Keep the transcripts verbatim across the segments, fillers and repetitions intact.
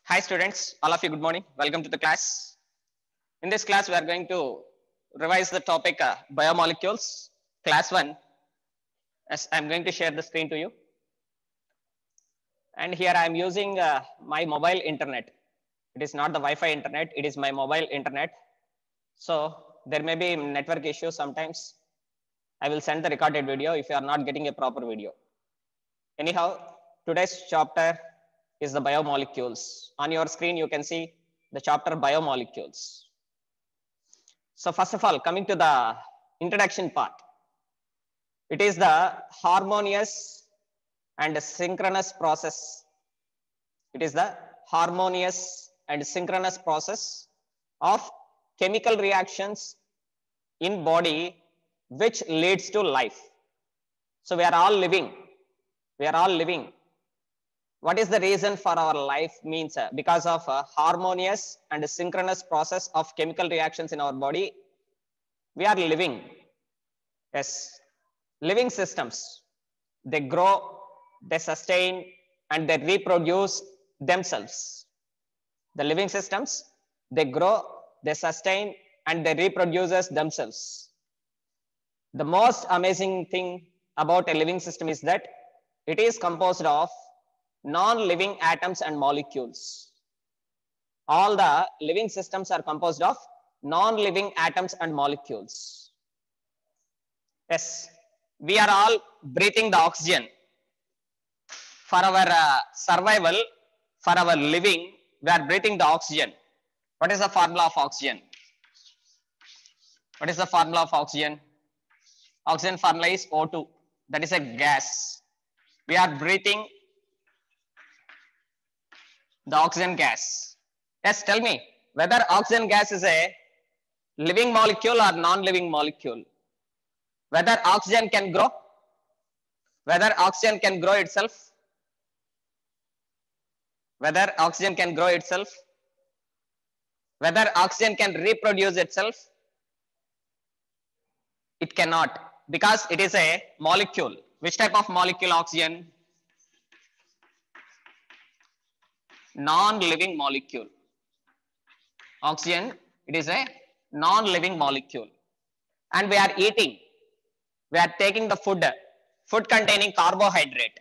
Hi students, all of you good morning. Welcome to the class. In this class we are going to revise the topic uh, biomolecules, class one. As I am going to share the screen to you. And here I am using uh, my mobile internet. It is not the Wi-Fi internet, it is my mobile internet. So there may be network issues sometimes. I will send the recorded video if you are not getting a proper video. Anyhow, today's chapter is the biomolecules. On your screen, you can see the chapter biomolecules. So first of all, coming to the introduction part, it is the harmonious and synchronous process. It is the harmonious and synchronous process of chemical reactions in body which leads to life. So we are all living. We are all living. What is the reason for our life means uh, because of a harmonious and synchronous process of chemical reactions in our body, we are living. Yes, living systems, they grow, they sustain, and they reproduce themselves. The living systems, they grow, they sustain, and they reproduce themselves. The most amazing thing about a living system is that it is composed of non-living atoms and molecules. All the living systems are composed of non-living atoms and molecules. Yes, we are all breathing the oxygen. For our uh, survival, for our living, we are breathing the oxygen. What is the formula of oxygen? What is the formula of oxygen? Oxygen formula is O two. That is a gas. We are breathing the oxygen gas. Yes, tell me whether oxygen gas is a living molecule or non-living molecule. Whether oxygen can grow, whether oxygen can grow itself, whether oxygen can grow itself, whether oxygen can reproduce itself, it cannot because it is a molecule. Which type of molecule? Oxygen? Non-living molecule. Oxygen, it is a non-living molecule. And we are eating, we are taking the food, food containing carbohydrate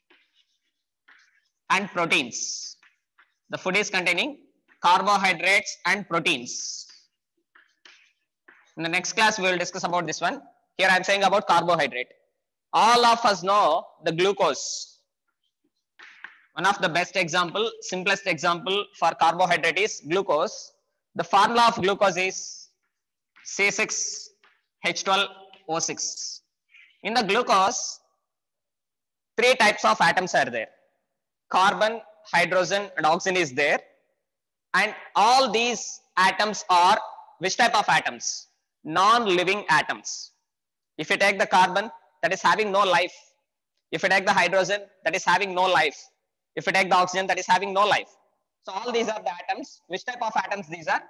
and proteins. The food is containing carbohydrates and proteins. In the next class, we will discuss about this one. Here I am saying about carbohydrate. All of us know the glucose. One of the best example, simplest example for carbohydrate is glucose. The formula of glucose is C six H twelve O six. In the glucose, three types of atoms are there. Carbon, hydrogen, and oxygen is there. And all these atoms are which type of atoms? Non-living atoms. If you take the carbon, that is having no life. If you take the hydrogen, that is having no life. If you take the oxygen, that is having no life. So all these are the atoms. Which type of atoms these are?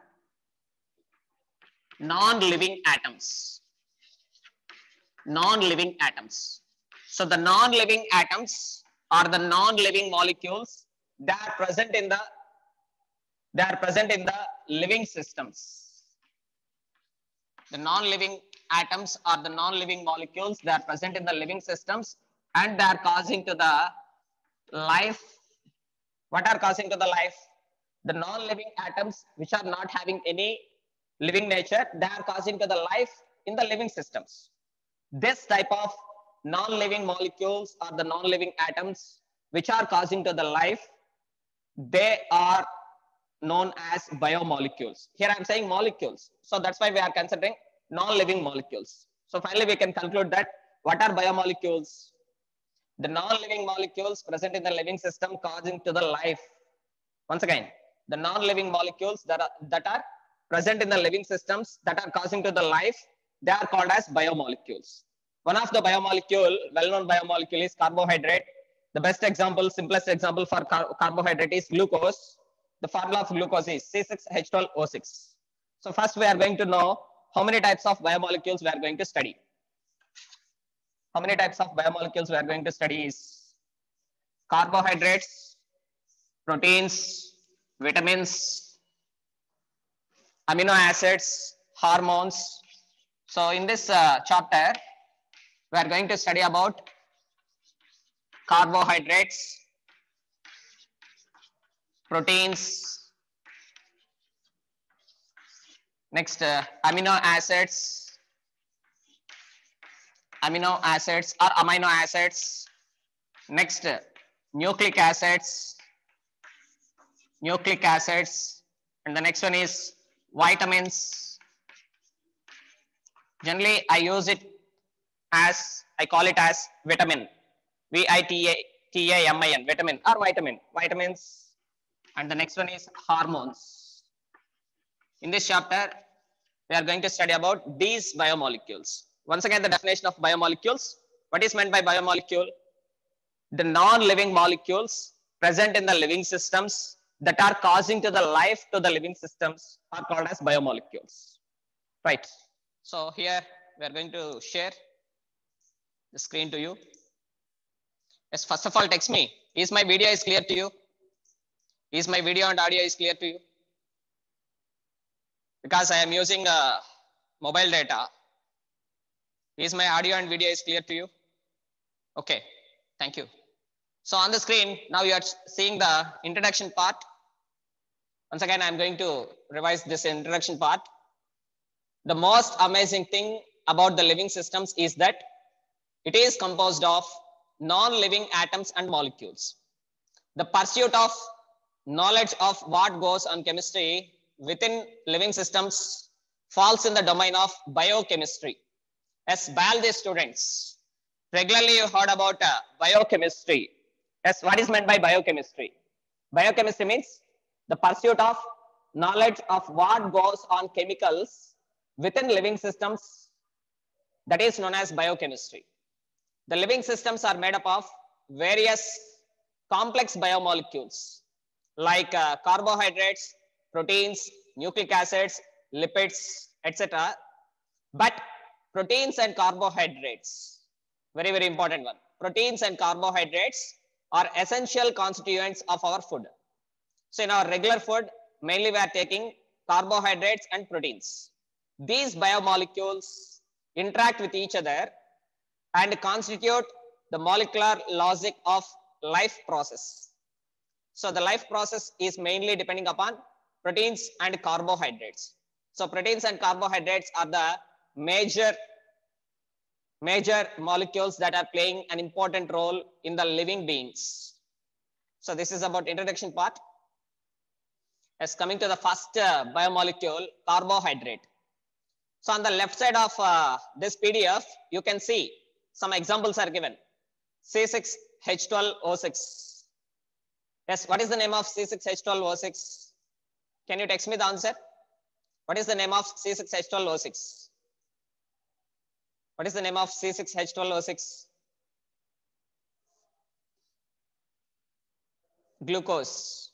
Non-living atoms. Non-living atoms. So the non-living atoms are the non-living molecules that are present in the they are present in the living systems. The non-living atoms are the non-living molecules that are present in the living systems and they are causing to the life. What are causing to the life? The non-living atoms which are not having any living nature, they are causing to the life in the living systems. This type of non-living molecules are the non-living atoms which are causing to the life. They are known as biomolecules. Here I am saying molecules. So that's why we are considering non-living molecules. So finally we can conclude that what are biomolecules? The non-living molecules present in the living system causing to the life. Once again, the non-living molecules that are, that are present in the living systems that are causing to the life, they are called as biomolecules. One of the biomolecule, well-known biomolecule is carbohydrate. The best example, simplest example for car carbohydrate is glucose. The formula of glucose is C six H twelve O six. So first we are going to know how many types of biomolecules we are going to study. How many types of biomolecules we are going to study is carbohydrates, proteins, vitamins, amino acids, hormones. So in this uh, chapter, we are going to study about carbohydrates, proteins, next uh, amino acids, amino acids or amino acids, next uh, nucleic acids, nucleic acids, and the next one is vitamins. Generally, I use it as, I call it as vitamin, V I T A T A M I N, vitamin or vitamin, vitamins. And the next one is hormones. In this chapter, we are going to study about these biomolecules. Once again, the definition of biomolecules. What is meant by biomolecule? The non-living molecules present in the living systems that are causing to the life to the living systems are called as biomolecules. Right. So here we are going to share the screen to you. Yes, first of all, text me. Is my video is clear to you? Is my video and audio is clear to you? Because I am using uh, mobile data. Is my audio and video is clear to you? Okay, thank you. So on the screen, now you are seeing the introduction part. Once again, I'm going to revise this introduction part. The most amazing thing about the living systems is that it is composed of non-living atoms and molecules. The pursuit of knowledge of what goes on chemistry within living systems falls in the domain of biochemistry. As biology students, regularly you heard about uh, biochemistry. Yes, what is meant by biochemistry? Biochemistry means the pursuit of knowledge of what goes on chemicals within living systems, that is known as biochemistry. The living systems are made up of various complex biomolecules like uh, carbohydrates, proteins, nucleic acids, lipids, et cetera. But proteins and carbohydrates, very, very important one. Proteins and carbohydrates are essential constituents of our food. So in our regular food, mainly we are taking carbohydrates and proteins. These biomolecules interact with each other and constitute the molecular logic of life process. So the life process is mainly depending upon proteins and carbohydrates. So proteins and carbohydrates are the major, major molecules that are playing an important role in the living beings. So this is about introduction part. As coming to the first uh, biomolecule, carbohydrate. So on the left side of uh, this P D F, you can see some examples are given. C six H twelve O six. Yes, what is the name of C six H twelve O six? Can you text me the answer? What is the name of C six H twelve O six? What is the name of C six H twelve O six? Glucose.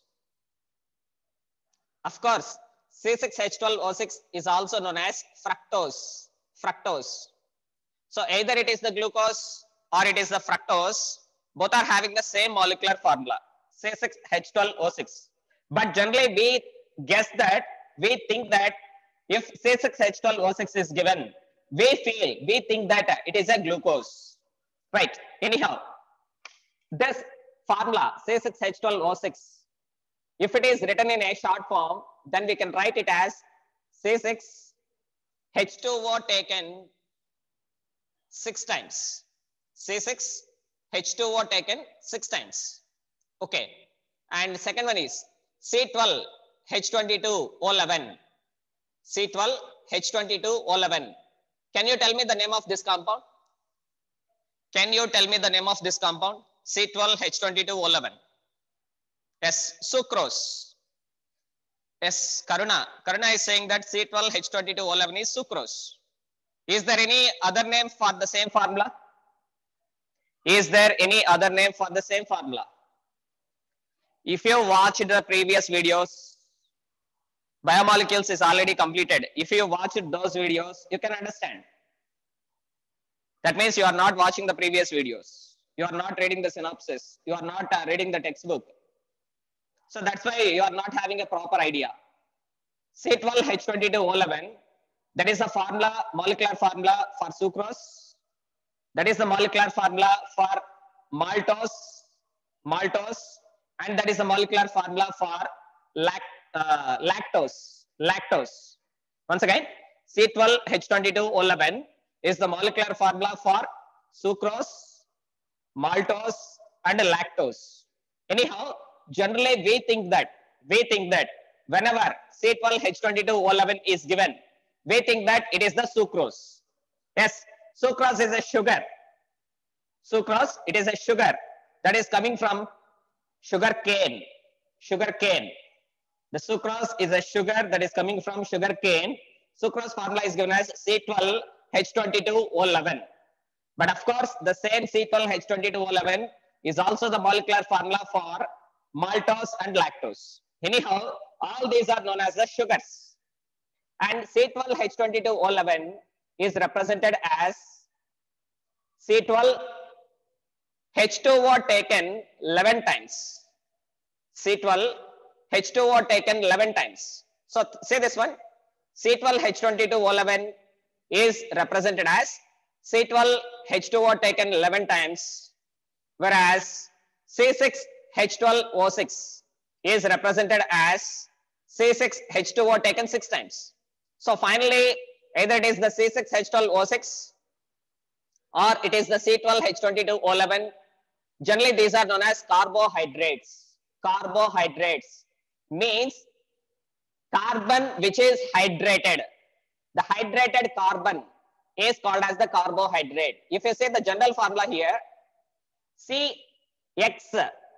Of course, C six H twelve O six is also known as fructose. Fructose. So either it is the glucose or it is the fructose. Both are having the same molecular formula, C six H twelve O six. But generally we guess that, we think that if C six H twelve O six is given, we feel, we think that it is a glucose. Right. Anyhow, this formula C six H twelve O six, if it is written in a short form, then we can write it as C six H two O taken six times. C six H two O taken six times. Okay. And second one is C twelve H twenty-two O eleven. C twelve H twenty-two O eleven. Can you tell me the name of this compound? Can you tell me the name of this compound? C twelve H twenty-two O eleven. Yes, sucrose. Yes, Karuna. Karuna is saying that C twelve H twenty-two O eleven is sucrose. Is there any other name for the same formula? Is there any other name for the same formula? If you watched the previous videos, biomolecules is already completed. If you watched those videos, you can understand. That means you are not watching the previous videos. You are not reading the synopsis. You are not uh, reading the textbook. So that's why you are not having a proper idea. C twelve H twenty-two O eleven, that is the formula, molecular formula for sucrose. That is the molecular formula for maltose, maltose, and that is the molecular formula for lact, uh, lactose, lactose. Once again, C twelve H twenty-two O eleven is the molecular formula for sucrose, maltose, and lactose. Anyhow, generally we think that we think that whenever C twelve H twenty-two O eleven is given, we think that it is the sucrose. Yes, sucrose is a sugar. Sucrose, it is a sugar that is coming from sugar cane. Sugar cane. The sucrose is a sugar that is coming from sugar cane. Sucrose formula is given as C twelve H twenty-two O eleven. But of course, the same C twelve H twenty-two O eleven is also the molecular formula for maltose and lactose. Anyhow, all these are known as the sugars. And C twelve H twenty-two O eleven is represented as C twelve H two O taken eleven times. C twelve H two O taken eleven times. So say this one, C twelve H twenty-two O eleven is represented as C twelve H two O taken eleven times, whereas C six H twelve O six is represented as C six H two O taken six times. So finally, either it is the C six H twelve O six or it is the C twelve H twenty-two O eleven. Generally, these are known as carbohydrates. Carbohydrates means carbon which is hydrated. The hydrated carbon is called as the carbohydrate. If you say the general formula here, C X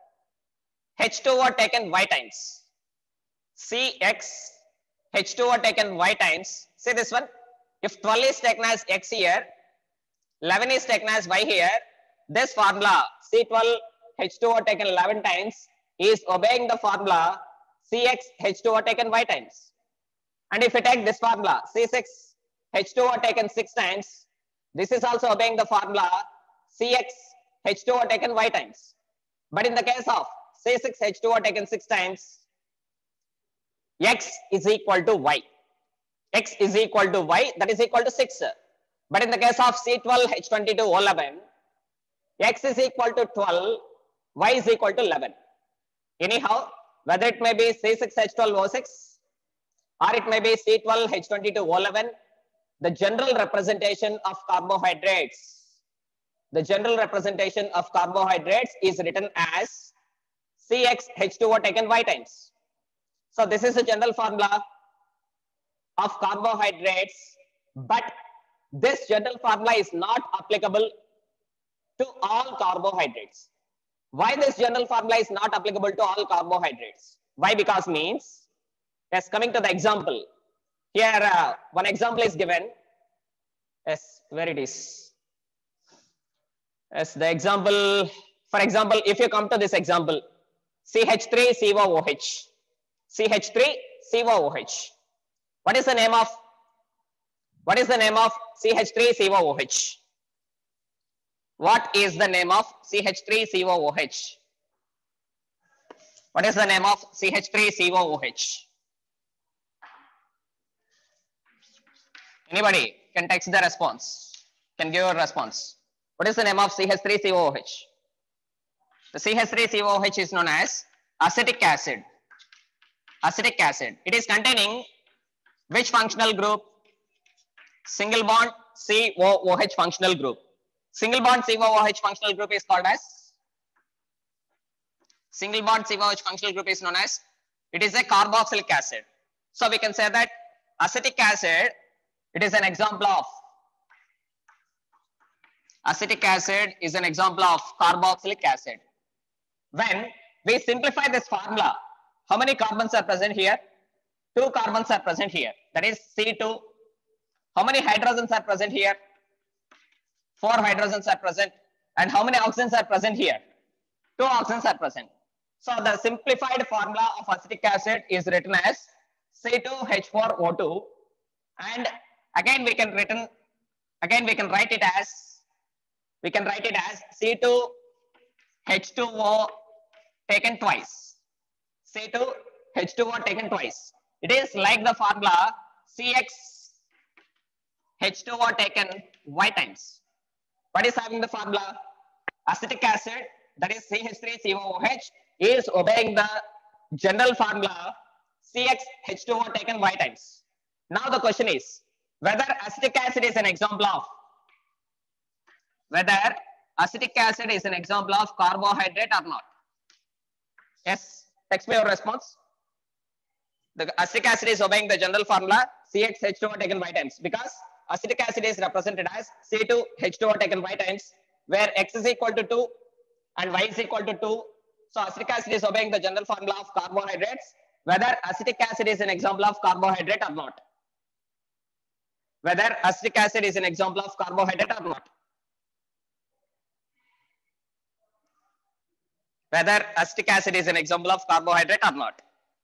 H two O taken Y times. C X H two O taken Y times. Say this one. If twelve is taken as X here, eleven is taken as Y here, this formula C twelve H two O taken eleven times is obeying the formula C X H two O taken Y times. And if you take this formula C six H two O taken six times, this is also obeying the formula C X H two O taken Y times. But in the case of C six H two O taken six times, X is equal to Y. X is equal to Y, that is equal to six. But in the case of C twelve H twenty-two O eleven, X is equal to twelve, Y is equal to eleven. Anyhow, whether it may be C six H twelve O six or it may be C twelve H twenty-two O eleven, the general representation of carbohydrates, the general representation of carbohydrates is written as C X H two O taken Y times. So this is the general formula of carbohydrates, but this general formula is not applicable to all carbohydrates. Why this general formula is not applicable to all carbohydrates? Why? Because means, yes, coming to the example. Here, uh, one example is given. Yes, where it is. Yes, the example, for example, if you come to this example, C H three C O O H. C H three C O O H. What is the name of, what is the name of C H three C O O H? What is the name of C H three C O O H? What is the name of C H three C O O H? Anybody can text the response, can give a response. What is the name of C H three C O O H? The C H three C O O H is known as acetic acid. Acetic acid. It is containing which functional group? Single bond C O O H functional group. Single bond C O O H functional group is called as, single bond C O O H functional group is known as, it is a carboxylic acid. So we can say that acetic acid, it is an example of, acetic acid is an example of carboxylic acid. When we simplify this formula, how many carbons are present here? Two carbons are present here. That is C two. How many hydrogens are present here? Four hydrogens are present. And how many oxygens are present here? Two oxygens are present. So the simplified formula of acetic acid is written as C two H four O two. And again we can written, again we can write it as, we can write it as C two H two O taken twice. C two H two O taken twice. It is like the formula C X H two O taken Y times. What is having the formula? Acetic acid, that is C H three C O O H, is obeying the general formula C X H two O taken Y times. Now the question is whether acetic acid is an example of whether acetic acid is an example of carbohydrate or not. Yes, text me your response. The acetic acid is obeying the general formula C X H two O taken Y times because acetic acid is represented as C two H two O taken Y times, where X is equal to two and Y is equal to two. So acetic acid is obeying the general formula of carbohydrates. Whether acetic acid is an example of carbohydrate or not. Whether acetic acid is an example of carbohydrate or not. Whether acetic acid is an example of carbohydrate or not.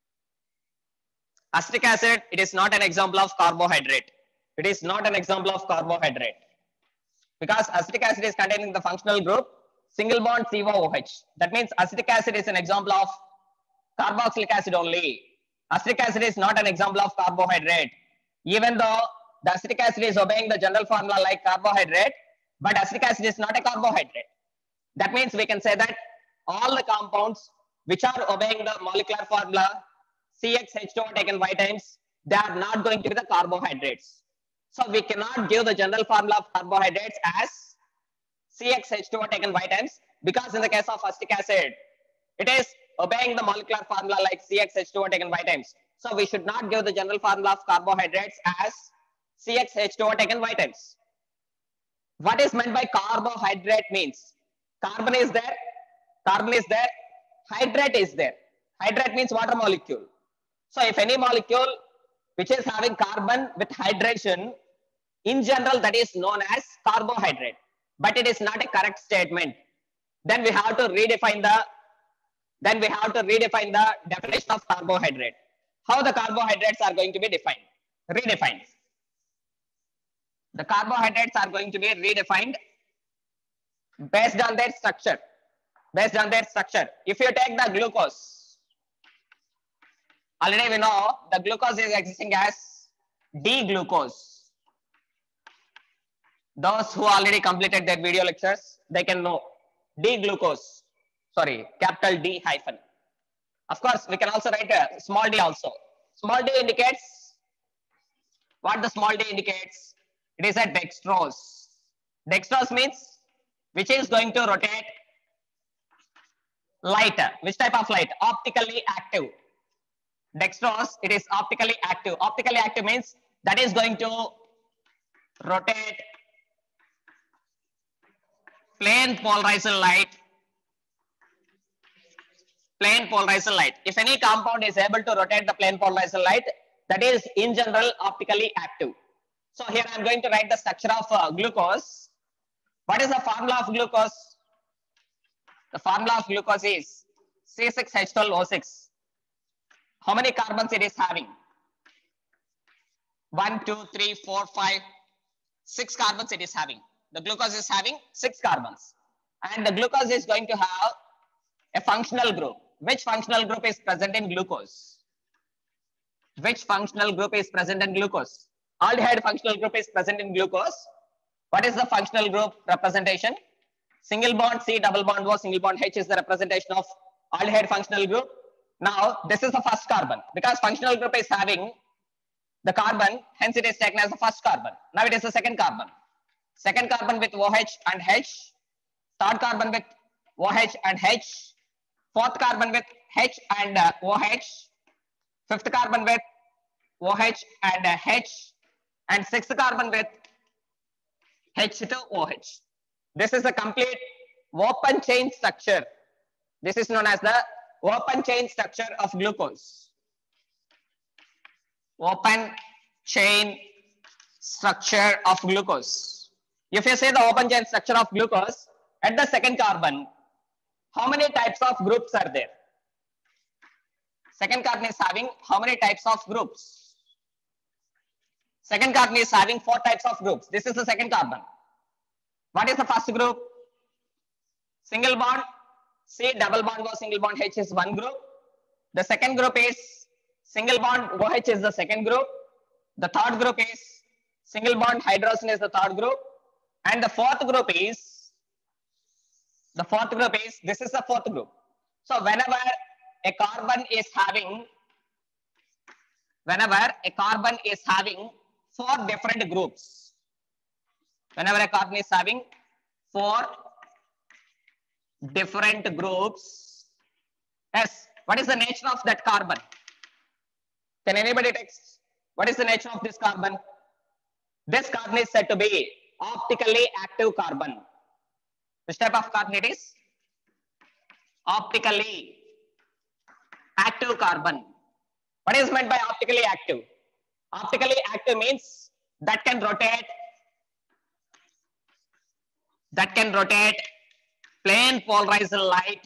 Acetic acid, it is not an example of carbohydrate. It is not an example of carbohydrate. Because acetic acid is containing the functional group single bond C O O H. That means acetic acid is an example of carboxylic acid only. Acetic acid is not an example of carbohydrate. Even though the acetic acid is obeying the general formula like carbohydrate, but acetic acid is not a carbohydrate. That means we can say that all the compounds which are obeying the molecular formula C X H two O taken Y times, they are not going to be the carbohydrates. So we cannot give the general formula of carbohydrates as C X H two O taken Y times, because in the case of acetic acid, it is obeying the molecular formula like C X H two O taken Y times. So we should not give the general formula of carbohydrates as C X H two O taken Y times. What is meant by carbohydrate means? Carbon is there, carbon is there, hydrate is there. Hydrate means water molecule. So if any molecule which is having carbon with hydration, in general that is known as carbohydrate. But it is not a correct statement. Then we have to redefine the then we have to redefine the definition of carbohydrate. How the carbohydrates are going to be defined? Redefined. The carbohydrates are going to be redefined based on their structure. Based on their structure. If you take the glucose, already we know the glucose is existing as D-glucose. Those who already completed their video lectures, they can know D-glucose. Sorry, capital D hyphen. Of course, we can also write a small d also. Small d indicates, what the small d indicates? It is a dextrose. Dextrose means which is going to rotate light. Which type of light? Optically active. Dextrose, it is optically active. Optically active means that is going to rotate plane polarized light. Plane polarized light. If any compound is able to rotate the plane polarized light, that is in general optically active. So here I am going to write the structure of uh, glucose. What is the formula of glucose? The formula of glucose is C six H twelve O six. How many carbons it is having? One, two, three, four, five, six carbons it is having. The glucose is having six carbons. And the glucose is going to have a functional group. Which functional group is present in glucose? Which functional group is present in glucose? Aldehyde functional group is present in glucose. What is the functional group representation? Single bond C, double bond O, single bond H is the representation of aldehyde functional group. Now, this is the first carbon. Because functional group is having the carbon, hence it is taken as the first carbon. Now it is the second carbon. Second carbon with OH and H. Third carbon with OH and H. Fourth carbon with H and uh, OH. Fifth carbon with OH and uh, H. And sixth carbon with H two O H. This is a complete open chain structure. This is known as the open chain structure of glucose. Open chain structure of glucose. If you say the open chain structure of glucose, at the second carbon, how many types of groups are there? Second carbon is having how many types of groups? Second carbon is having four types of groups. This is the second carbon. What is the first group? Single bond C, double bond O, single bond H is one group. The second group is single bond OH is the second group. The third group is single bond hydrogen is the third group. And the fourth group is, the fourth group is, this is the fourth group. So whenever a carbon is having, whenever a carbon is having four different groups, whenever a carbon is having four different groups, yes, what is the nature of that carbon? Can anybody text? What is the nature of this carbon? This carbon is said to be optically active carbon. Which type of carbon it is? Optically active carbon. What is meant by optically active? Optically active means that can rotate, that can rotate plane polarized light.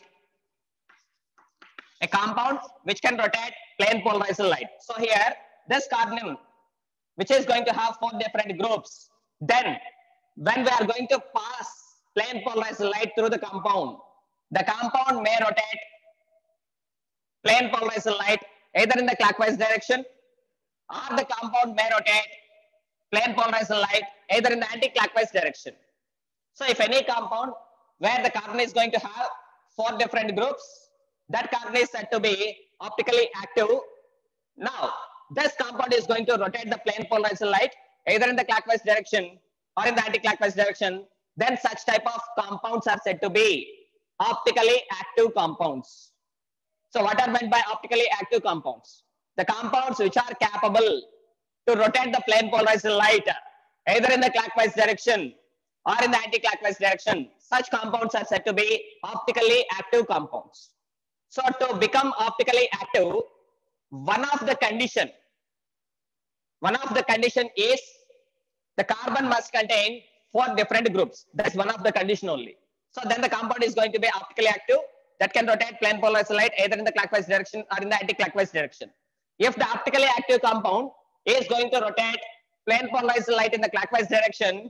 A compound which can rotate plane polarized light. So here, this carbon, which is going to have four different groups, then when we are going to pass plane polarized light through the compound, the compound may rotate plane polarized light either in the clockwise direction, or the compound may rotate plane polarized light either in the anti-clockwise direction. So if any compound where the carbon is going to have four different groups, that carbon is said to be optically active. Now, this compound is going to rotate the plane polarized light either in the clockwise direction or in the anti-clockwise direction. Then such type of compounds are said to be optically active compounds. So what are meant by optically active compounds? The compounds which are capable to rotate the plane polarized light either in the clockwise direction or in the anti-clockwise direction. Such compounds are said to be optically active compounds. So to become optically active, one of the condition, one of the condition is the carbon must contain four different groups. That's one of the condition only. So then the compound is going to be optically active that can rotate plane polarized light either in the clockwise direction or in the anti-clockwise direction. If the optically active compound is going to rotate plane polarized light in the clockwise direction,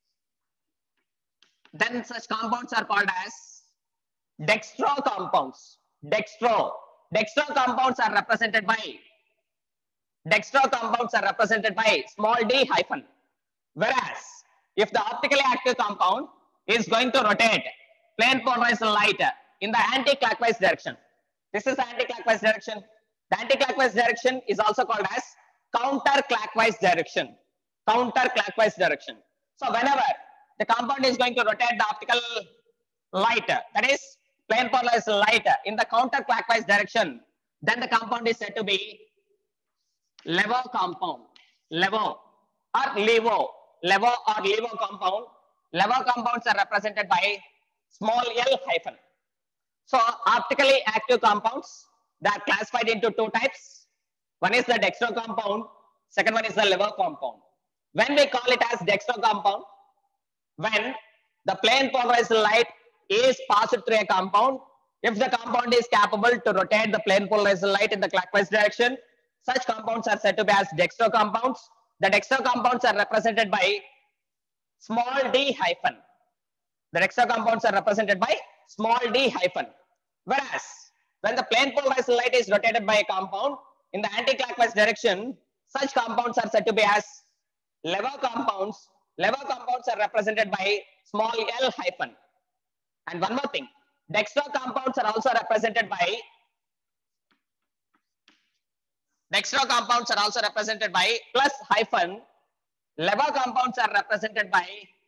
then such compounds are called as dextro compounds. Dextro. Dextro compounds are represented by, dextro compounds are represented by small d hyphen. Whereas, if the optically active compound is going to rotate plane polarized light in the anti-clockwise direction, this is the anti-clockwise direction. The anti-clockwise direction is also called as counter-clockwise direction. Counter-clockwise direction. So whenever the compound is going to rotate the optical light, that is plane polarized light in the counter-clockwise direction, then the compound is said to be levo compound. Levo or levo. Levo or levo compound. Levo compounds are represented by small l hyphen. So optically active compounds, they are classified into two types. One is the dextro compound, second one is the levo compound. When we call it as dextro compound, when the plane polarized light is passed through a compound, if the compound is capable to rotate the plane polarized light in the clockwise direction, such compounds are said to be as dextro compounds. The dextro compounds are represented by small d hyphen. The dextro compounds are represented by small d hyphen. Whereas, when the plane polarized light is rotated by a compound in the anti-clockwise direction, such compounds are said to be as levo compounds. Levo compounds are represented by small l hyphen. And one more thing, dextro compounds are also represented by, dextro compounds are also represented by plus hyphen. Levo compounds are represented by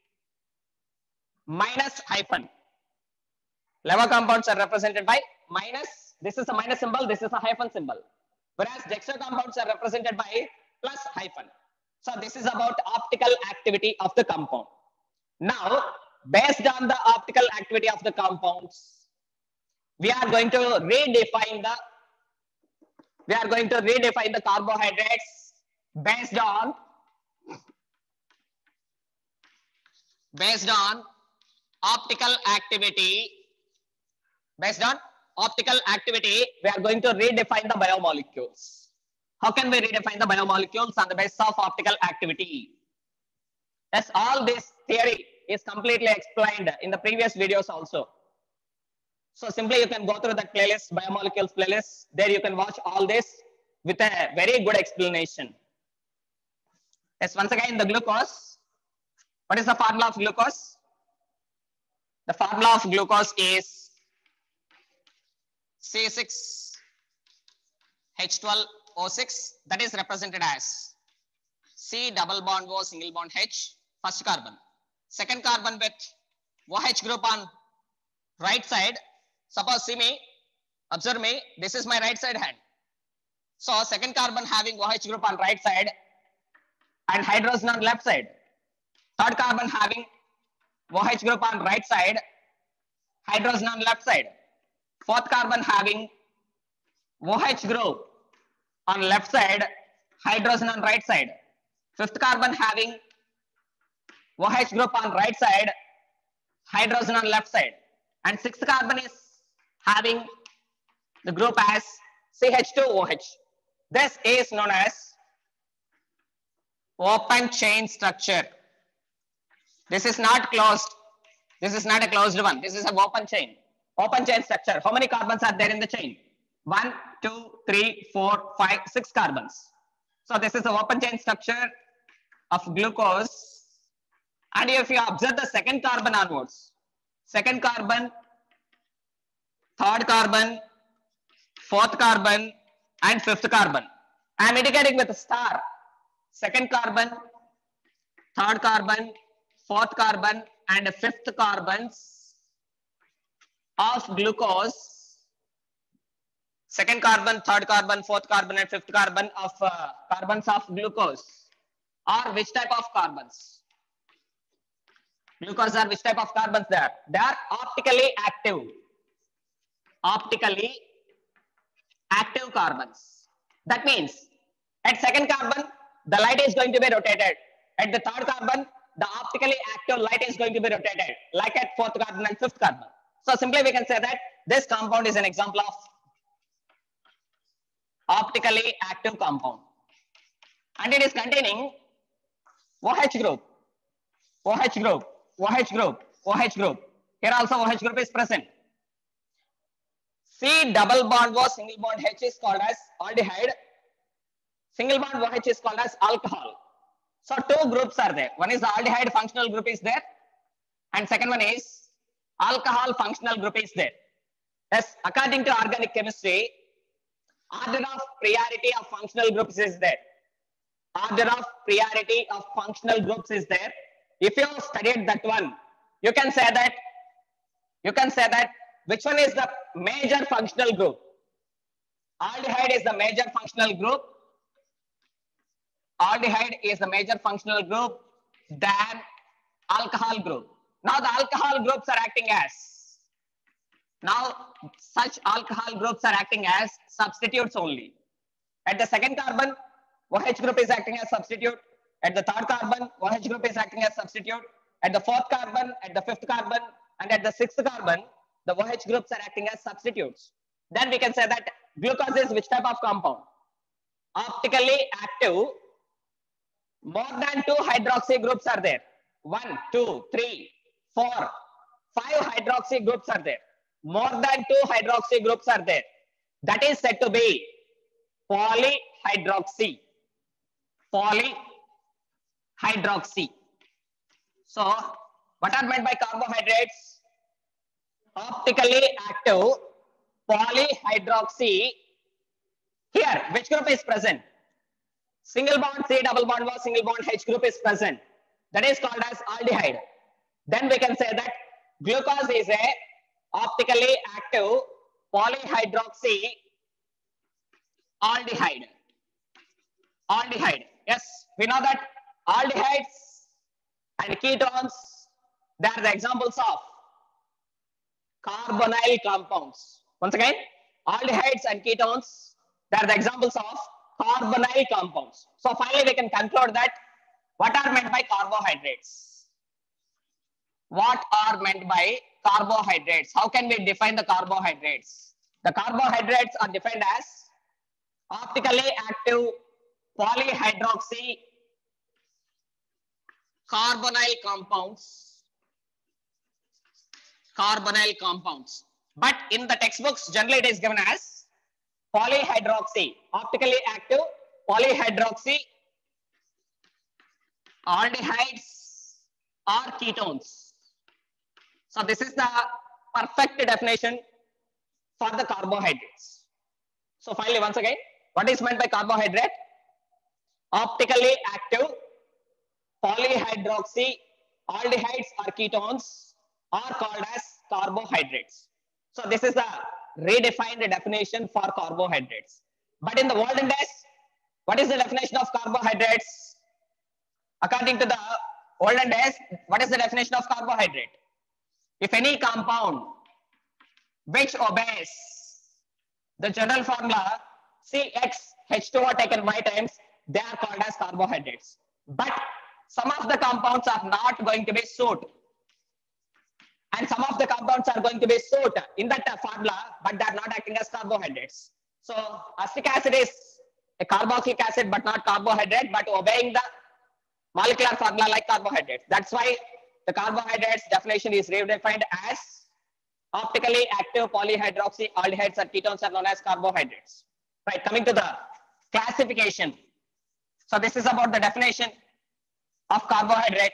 minus hyphen. Levo compounds are represented by minus, this is a minus symbol, this is a hyphen symbol. Whereas dextro compounds are represented by plus hyphen. So this is about optical activity of the compound. Now, based on the optical activity of the compounds, we are going to redefine the, we are going to redefine the carbohydrates based on, based on optical activity. Based on optical activity, we are going to redefine the biomolecules. How can we redefine the biomolecules on the basis of optical activity? Yes, all this theory is completely explained in the previous videos also. So simply you can go through that playlist, biomolecules playlist. There you can watch all this with a very good explanation. Yes, once again, the glucose. What is the formula of glucose? The formula of glucose is C six H twelve O six, that is represented as C double bond O single bond H, first carbon. Second carbon with OH group on right side. Suppose see me, observe me, this is my right side hand. So second carbon having OH group on right side and hydrogen on left side. Third carbon having OH group on right side, hydrogen on left side. Fourth carbon having OH group on left side, hydrogen on right side. Fifth carbon having OH group on right side, hydrogen on left side. And sixth carbon is having the group as C H two O H. This is known as open chain structure. This is not closed. This is not a closed one. This is an open chain. Open chain structure. How many carbons are there in the chain? One, two, three, four, five, six carbons. So this is the open chain structure of glucose. And if you observe the second carbon onwards, second carbon, third carbon, fourth carbon, and fifth carbon. I am indicating with a star. Second carbon, third carbon, fourth carbon, and fifth carbons of glucose. Second carbon, third carbon, fourth carbon, and fifth carbon of uh, carbons of glucose are which type of carbons? Glucose are which type of carbons they are? They are optically active. Optically active carbons. That means at second carbon, the light is going to be rotated. At the third carbon, the optically active light is going to be rotated, like at fourth carbon and fifth carbon. So simply we can say that this compound is an example of optically active compound. And it is containing OH group, OH group, OH group, OH group. Here also OH group is present. C double bond O single bond H is called as aldehyde. Single bond OH is called as alcohol. So two groups are there. One is the aldehyde functional group is there, and second one is alcohol functional group is there. Yes, according to organic chemistry, order of priority of functional groups is there. Order of priority of functional groups is there. If you have studied that one, you can say that you can say that which one is the major functional group? Aldehyde is the major functional group. Aldehyde is the major functional group than alcohol group. Now the alcohol groups are acting as, now such alcohol groups are acting as substitutes only. At the second carbon, OH group is acting as substitute. At the third carbon, OH group is acting as substitute. At the fourth carbon, at the fifth carbon, and at the sixth carbon, the OH groups are acting as substitutes. Then we can say that glucose is which type of compound? Optically active. More than two hydroxy groups are there. One, two, three, four, five hydroxy groups are there. More than two hydroxy groups are there. That is said to be polyhydroxy. Polyhydroxy. So, what are meant by carbohydrates? Optically active polyhydroxy. Here, which group is present? Single bond C double bond O single bond H group is present. That is called as aldehyde. Then we can say that glucose is a optically active polyhydroxy aldehyde. Aldehyde. Yes, we know that aldehydes and ketones, they are the examples of carbonyl compounds. Once again, aldehydes and ketones, they are the examples of carbonyl compounds. So finally we can conclude that what are meant by carbohydrates? What are meant by carbohydrates? How can we define the carbohydrates? The carbohydrates are defined as optically active polyhydroxy carbonyl compounds. Carbonyl compounds. But in the textbooks, generally it is given as polyhydroxy, optically active polyhydroxy aldehydes or ketones. So this is the perfect definition for the carbohydrates. So finally, once again, what is meant by carbohydrate? Optically active polyhydroxy aldehydes or ketones are called as carbohydrates. So this is the redefined definition for carbohydrates. But in the olden days, what is the definition of carbohydrates? According to the olden days, what is the definition of carbohydrate? If any compound which obeys the general formula C X H two O taken Y times, they are called as carbohydrates. But some of the compounds are not going to be suit, and some of the compounds are going to be suit in that formula, but they are not acting as carbohydrates. So acetic acid is a carboxylic acid, but not carbohydrate, but obeying the molecular formula like carbohydrates. That's why the carbohydrates definition is redefined as optically active polyhydroxy aldehydes or ketones are known as carbohydrates. Right, coming to the classification. So this is about the definition of carbohydrate.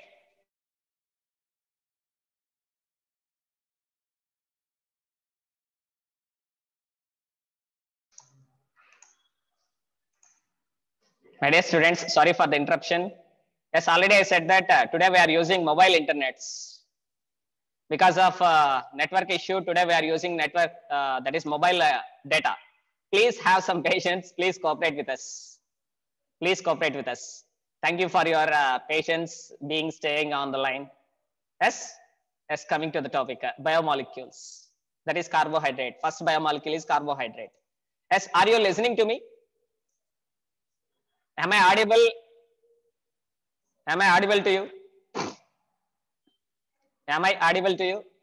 My dear students, sorry for the interruption. Yes, already I said that uh, today we are using mobile internets. Because of uh, network issue, today we are using network, uh, that is mobile uh, data. Please have some patience. Please cooperate with us. Please cooperate with us. Thank you for your uh, patience being staying on the line. Yes, yes, coming to the topic, uh, biomolecules. That is carbohydrate. First biomolecule is carbohydrate. Yes, are you listening to me? Am I audible? Am I audible to you? Am I audible to you?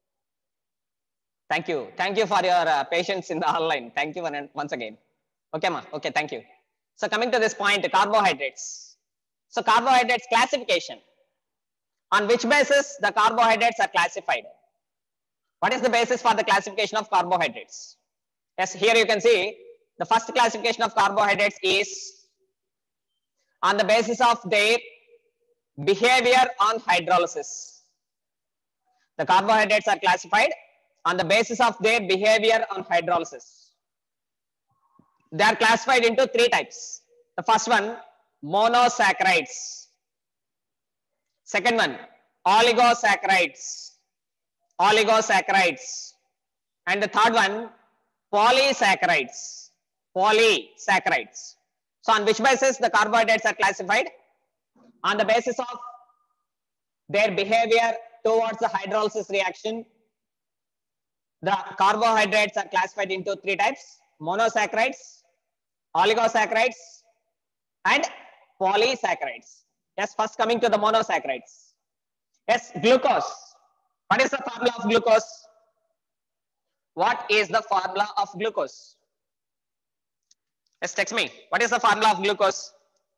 Thank you. Thank you for your uh, patience in the online. Thank you once again. Okay, ma. Okay, thank you. So coming to this point, carbohydrates. So carbohydrates classification. On which basis the carbohydrates are classified? What is the basis for the classification of carbohydrates? Yes, here you can see the first classification of carbohydrates is on the basis of their behavior on hydrolysis. The carbohydrates are classified on the basis of their behavior on hydrolysis. They are classified into three types. The first one, monosaccharides. Second one, oligosaccharides. Oligosaccharides. And the third one, polysaccharides. Polysaccharides. So on which basis the carbohydrates are classified? On the basis of their behavior towards the hydrolysis reaction. The carbohydrates are classified into three types: monosaccharides, oligosaccharides, and polysaccharides. Yes, first coming to the monosaccharides. Yes, glucose. What is the formula of glucose? What is the formula of glucose? Yes, text me. What is the formula of glucose?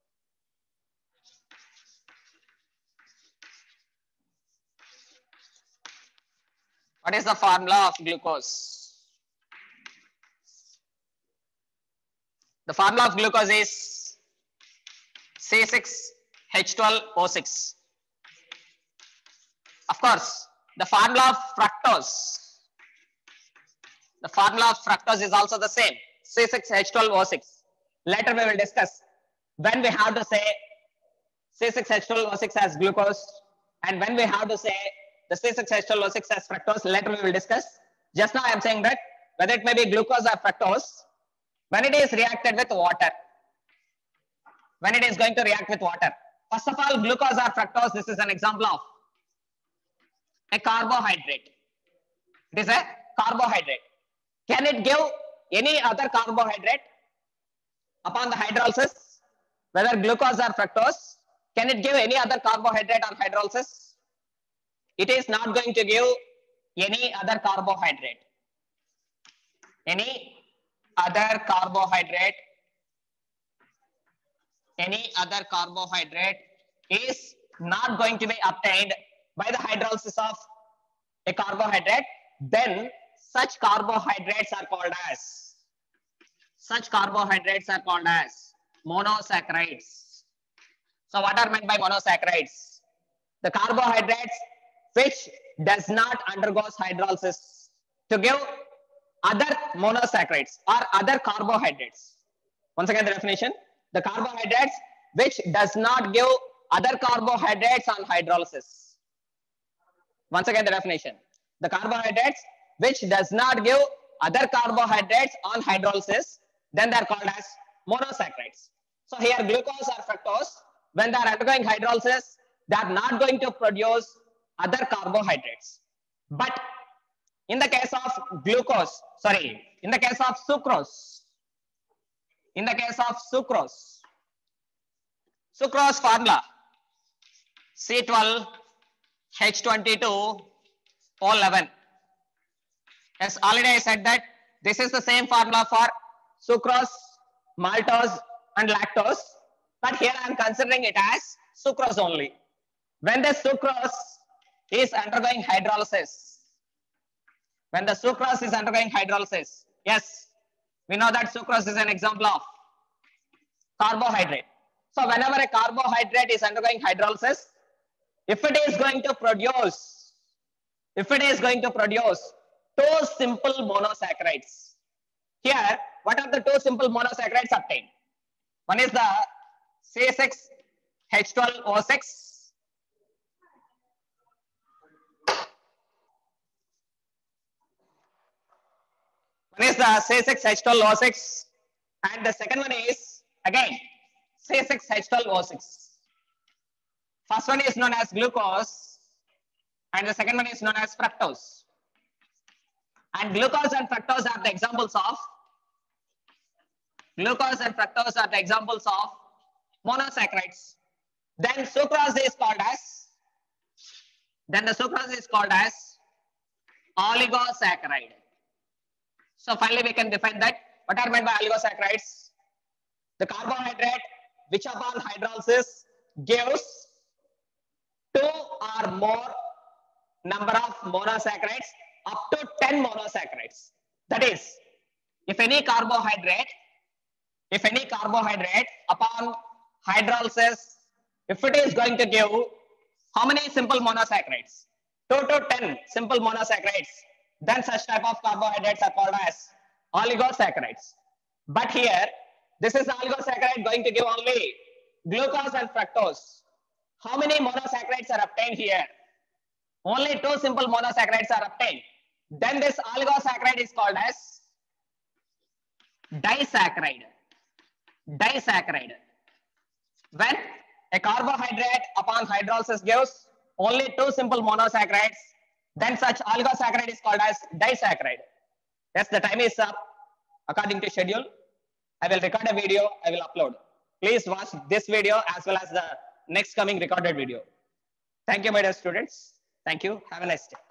What is the formula of glucose? The formula of glucose is C six H twelve O six. Of course, the formula of fructose. The formula of fructose is also the same, C six H twelve O six. Later we will discuss when we have to say C six H twelve O six as glucose and when we have to say the C six H twelve O six as fructose. Later we will discuss. Just now I am saying that whether it may be glucose or fructose, when it is reacted with water, when it is going to react with water. First of all, glucose or fructose, this is an example of a carbohydrate. It is a carbohydrate. Can it give any other carbohydrate upon the hydrolysis? Whether glucose or fructose, can it give any other carbohydrate on hydrolysis? It is not going to give any other carbohydrate. Any other carbohydrate, any other carbohydrate is not going to be obtained by the hydrolysis of a carbohydrate. Then such carbohydrates are called as, such carbohydrates are called as monosaccharides. So what are meant by monosaccharides? The carbohydrates which does not undergo hydrolysis to give other monosaccharides or other carbohydrates. Once again the definition, the carbohydrates which does not give other carbohydrates on hydrolysis. Once again the definition, the carbohydrates which does not give other carbohydrates on hydrolysis, then they are called as monosaccharides. So here glucose or fructose, when they are undergoing hydrolysis, they are not going to produce other carbohydrates. But in the case of glucose, sorry, in the case of sucrose, in the case of sucrose, sucrose formula C twelve H twenty-two O eleven. Yes, already I said that this is the same formula for sucrose, maltose and lactose, but here I am considering it as sucrose only. When the sucrose is undergoing hydrolysis, when the sucrose is undergoing hydrolysis, yes, we know that sucrose is an example of carbohydrate. So whenever a carbohydrate is undergoing hydrolysis, if it is going to produce, if it is going to produce two simple monosaccharides, here what are the two simple monosaccharides obtained? One is the C six H twelve O six, one is the C six H twelve O six, and the second one is again C six H twelve O six. First one is known as glucose and the second one is known as fructose. And glucose and fructose are the examples of, glucose and fructose are the examples of monosaccharides. Then sucrose is called as, then the sucrose is called as oligosaccharide. So finally we can define that. What are meant by oligosaccharides? The carbohydrate which upon hydrolysis gives two or more number of monosaccharides, up to ten monosaccharides. That is, if any carbohydrate, if any carbohydrate upon hydrolysis, if it is going to give how many simple monosaccharides? two to ten simple monosaccharides, then such type of carbohydrates are called as oligosaccharides. But here, this is the oligosaccharide going to give only glucose and fructose. How many monosaccharides are obtained here? Only two simple monosaccharides are obtained. Then this oligosaccharide is called as disaccharide. Disaccharide. When a carbohydrate upon hydrolysis gives only two simple monosaccharides, then such oligosaccharide is called as disaccharide. Yes, the time is up. According to schedule, I will record a video, I will upload. Please watch this video as well as the next coming recorded video. Thank you, my dear students. Thank you. Have a nice day.